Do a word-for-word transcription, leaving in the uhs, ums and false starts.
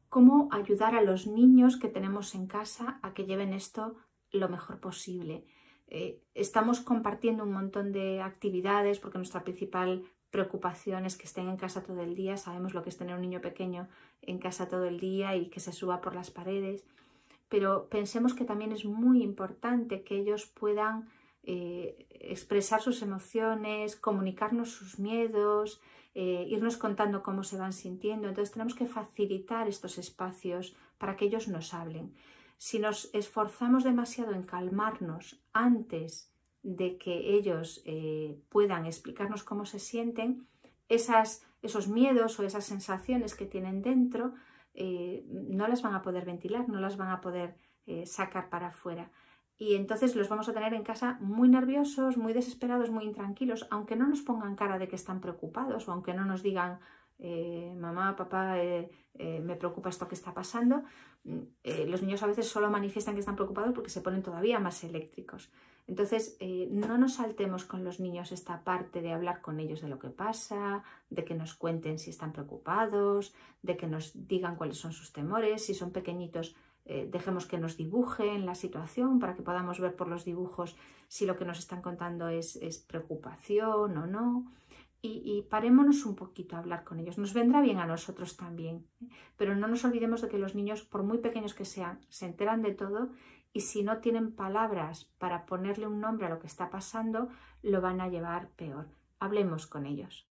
cómo ayudar a los niños que tenemos en casa a que lleven esto lo mejor posible. Eh, estamos compartiendo un montón de actividades porque nuestra principal preocupación es que estén en casa todo el día. Sabemos lo que es tener un niño pequeño en casa todo el día y que se suba por las paredes, pero pensemos que también es muy importante que ellos puedan eh, expresar sus emociones, comunicarnos sus miedos, eh, irnos contando cómo se van sintiendo. Entonces tenemos que facilitar estos espacios para que ellos nos hablen. Si nos esforzamos demasiado en calmarnos antes de que ellos eh, puedan explicarnos cómo se sienten, esas, esos miedos o esas sensaciones que tienen dentro eh, no las van a poder ventilar, no las van a poder eh, sacar para afuera. Y entonces los vamos a tener en casa muy nerviosos, muy desesperados, muy intranquilos, aunque no nos pongan cara de que están preocupados o aunque no nos digan eh, mamá, papá, eh, eh, me preocupa esto que está pasando. Eh, los niños a veces solo manifiestan que están preocupados porque se ponen todavía más eléctricos. Entonces, eh, no nos saltemos con los niños esta parte de hablar con ellos de lo que pasa, de que nos cuenten si están preocupados, de que nos digan cuáles son sus temores. Si son pequeñitos, eh, dejemos que nos dibujen la situación para que podamos ver por los dibujos si lo que nos están contando es, es preocupación o no. Y, y parémonos un poquito a hablar con ellos. Nos vendrá bien a nosotros también, ¿eh? Pero no nos olvidemos de que los niños, por muy pequeños que sean, se enteran de todo y si no tienen palabras para ponerle un nombre a lo que está pasando, lo van a llevar peor. Hablemos con ellos.